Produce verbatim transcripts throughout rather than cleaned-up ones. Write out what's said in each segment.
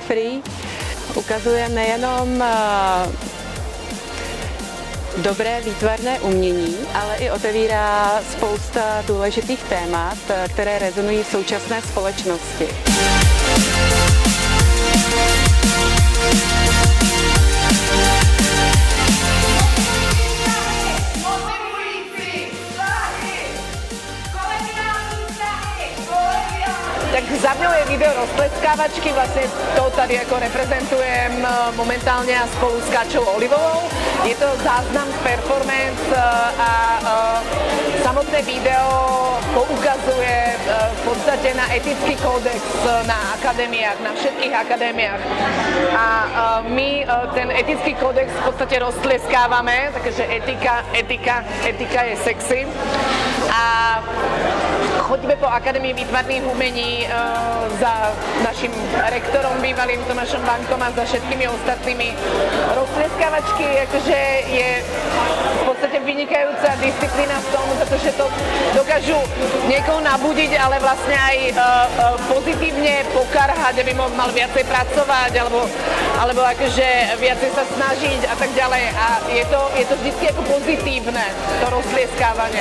Free ukazuje nejenom dobré výtvarné umění, ale i otevírá spousta důležitých témat, které rezonují v současné společnosti. Tak za mnou je video rozpleskávačky, vlastně to tady jako reprezentujem momentálně a spolu s Káčou Olivovou. Je to záznam z performance a samotné video poukazuje v podstatě na etický kodex na akademiách, na všetkých akademiách. A my ten etický kodex v podstatě roztleskáváme, takže etika, etika, etika je sexy. A chodíme po Akademii výtvarných umení uh, za naším rektorom bývalým Tomášom Vankom a za všetkými ostatnými. Roztleskávačky jakože je v podstatě vynikající disciplína v tom, protože to dokážu někoho nabudit, ale vlastně aj uh, uh, pozitivně pokarhat, aby mal viacej pracovat, alebo, alebo jakože viacej sa snažiť a tak ďalej. A je to, je to vždycky jako pozitívne, to roztleskávanie.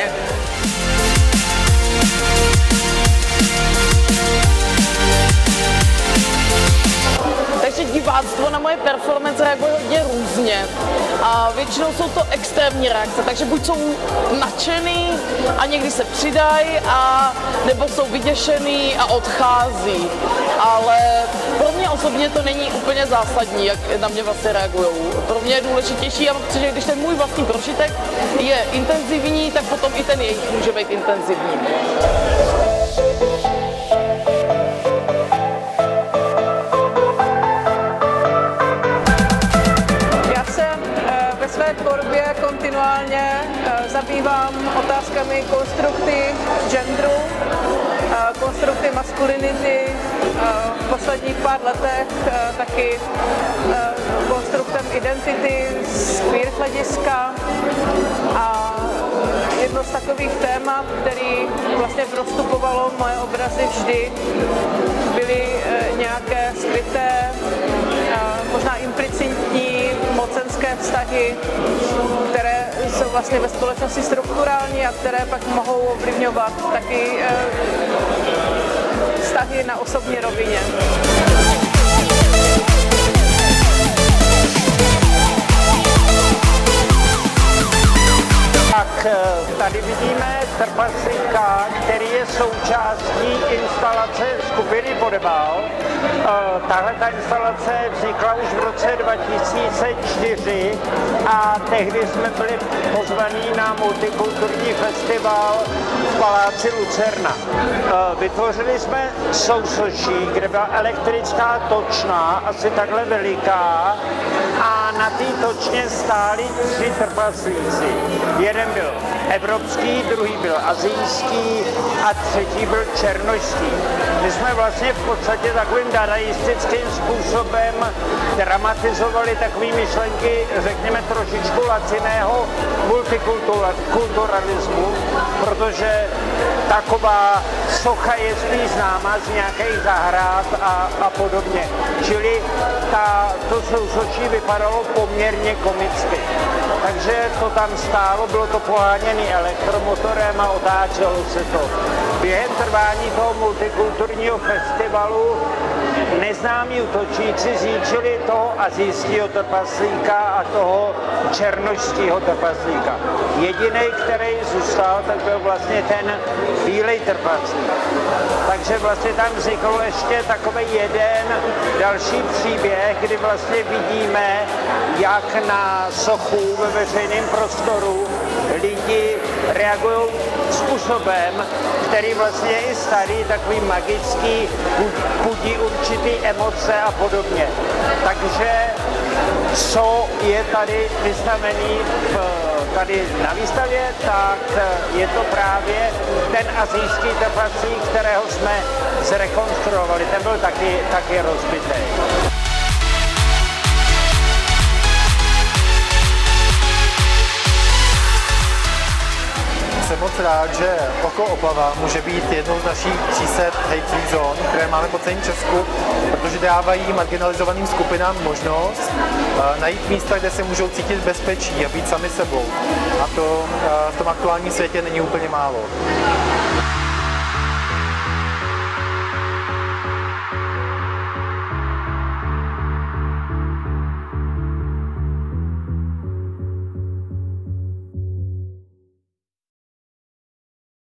Takže diváctvo na moje performance reaguje hodně různě a většinou jsou to extrémní reakce, takže buď jsou nadšený a někdy se přidají, a nebo jsou vyděšený a odchází. Ale pro mě osobně to není úplně zásadní, jak na mě vlastně reagují. Pro mě je důležitější, já mám pocit, že když ten můj vlastní prožitek je intenzivní, tak potom i ten jejich může být intenzivní. Ve své tvorbě kontinuálně zabývám otázkami konstrukty genderu, konstrukty maskulinity, v posledních pár letech taky konstruktem identity z queer hlediska. A jedno z takových témat, který vlastně prostupovalo moje obrazy vždy, byly nějaké skryté, možná implicitní mocenské vztahy, které jsou vlastně ve společnosti strukturální a které pak mohou ovlivňovat taky vztahy na osobní rovině. Tak tady vidíme trpaslíka, který je součástí instalace skupiny Podebal. Tahle ta instalace vznikla už v roce dva tisíce čtyři a tehdy jsme byli pozvaní na multikulturní festival v Paláci Lucerna. Vytvořili jsme sousoší, kde byla elektrická točna, asi takhle veliká, a na té točně stáli tři trpaslíci. Jeden byl evropský, druhý byl asijský a třetí byl černošský. My jsme vlastně v podstatě takovým dadaistickým způsobem dramatizovali takové myšlenky, řekněme, trošičku laciného multikulturalismu, protože taková socha je spíš známa z nějakých zahrad a, a podobně. Čili ta, to sousoší vypadalo poměrně komicky. Takže to tam stálo, bylo to poháněné elektromotorem a otáčelo se to. Během trvání toho multikulturního festivalu neznámí útočíci zničili toho asijského trpaslíka a toho černošského trpaslíka. Jediný, který zůstal, tak byl vlastně ten bílej trpaslík. Takže vlastně tam vznikl ještě takový jeden další příběh, kdy vlastně vidíme, jak na sochu ve veřejném prostoru lidi reagují způsobem, který vlastně je i starý, takový magický, budí určitý emoce a podobně. Takže co je tady vystavený v, tady na výstavě, tak je to právě ten asijský trpaslík, kterého jsme zrekonstruovali. Ten byl taky, taky rozbitý. Jsem moc moc rád, že Oko Opava může být jednou z našich tří set hate free zón, které máme po celém Česku, protože dávají marginalizovaným skupinám možnost uh, najít místa, kde se můžou cítit bezpečí a být sami sebou. A to uh, v tom aktuálním světě není úplně málo.